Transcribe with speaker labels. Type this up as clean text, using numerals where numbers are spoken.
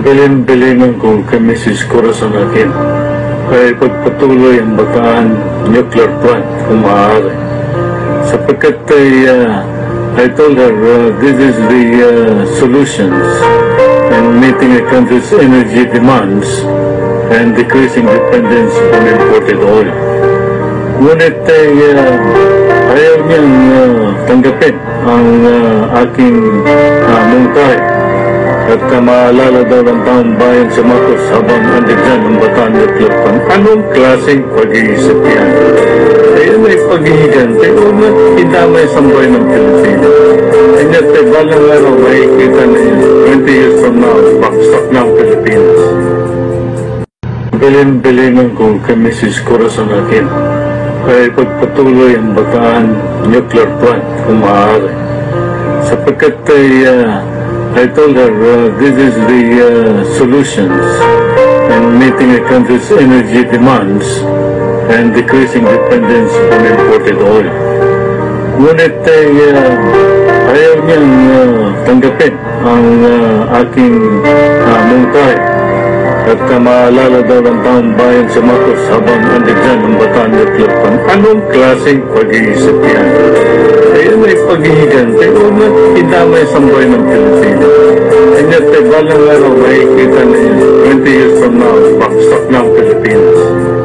Speaker 1: Bilin-bilinan kong kami si Corazon Aquino ay pagpatuloy ang Bataan nuclear plant kung maaari. Sapagkat I told her this is the solutions in meeting a country's energy demands and decreasing dependence on imported oil. Ngunit ayaw niyang tanggapin ang aking mungkahi. At maalala daw ng taong bayan sa Marcos habang andyan ang Bataan nuclear plant. Anong klaseng pag-iisip yan? Ayan ay pag-ihigante o na idamay sa buhay ng Pilipinas. And yet, balang araw makikita na yun, 20 years from now, backstop na ang Pilipinas. Bilin-bilinan kong kami si Corazon Aquino ay pagpatuloy ang Bataan nuclear plant kung maaari. Sapagkat I told her this is the solutions in meeting a country's energy demands and decreasing dependence on imported oil. Ngunit ayaw niyang tanggapin ang aking mungkahi. At maalala daw ng taong bayan sa Marcos habang andyan ang Bataan nuclear plant. Anong klaseng pag-iisip yan? Ayan ay pag-ihigante o na idamay sa buhay ng Pilipinas. And yet, balang araw makikita na yun, 20 years from now, backstop na ang Pilipinas.